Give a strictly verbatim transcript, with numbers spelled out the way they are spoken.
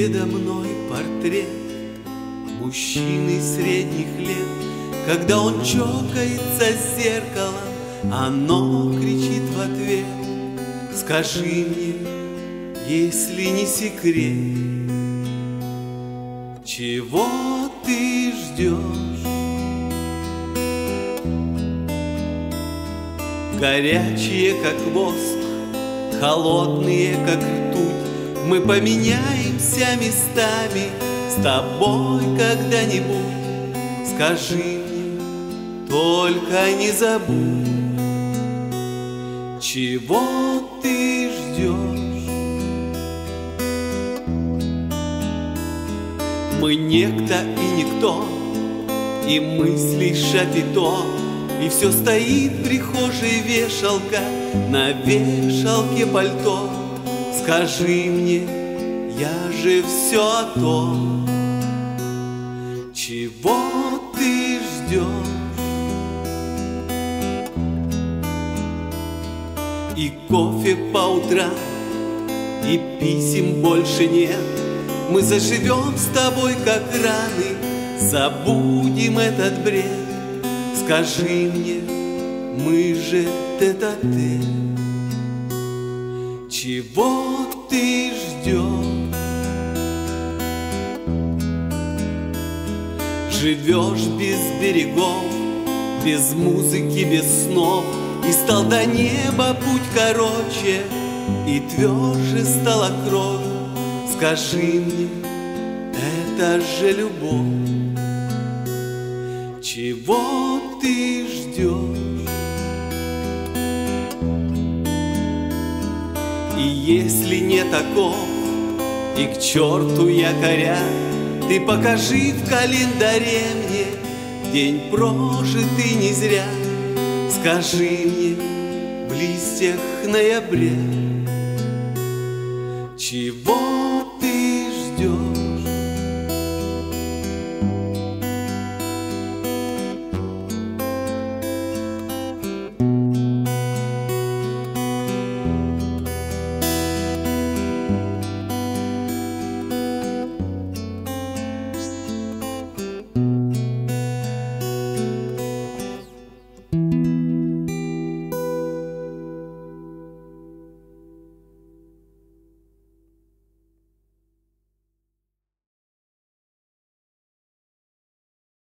Передо мной портрет мужчины средних лет. Когда он чокается с зеркалом, оно кричит в ответ: скажи мне, если не секрет, чего ты ждешь? Горячие, как воск, холодные, как ртуть, мы поменяемся местами с тобой когда-нибудь. Скажи мне, только не забудь, чего ты ждешь? Мы некто и никто, и мысли шапито, и все стоит в прихожей вешалка, на вешалке пальто. Скажи мне, я же все о том, чего ты ждешь? И кофе по утрам, и писем больше нет. Мы заживем с тобой, как раны, забудем этот бред. Скажи мне, мы же тет-а-тет, чего ты ждешь? Живешь без берегов, без музыки, без снов, и стал до неба путь короче, и тверже стала кровь. Скажи мне, это же любовь, чего ты ждешь? И если не таков, и к черту якоря, ты покажи в календаре мне день прожитый не зря. Скажи мне в листьях ноября, чего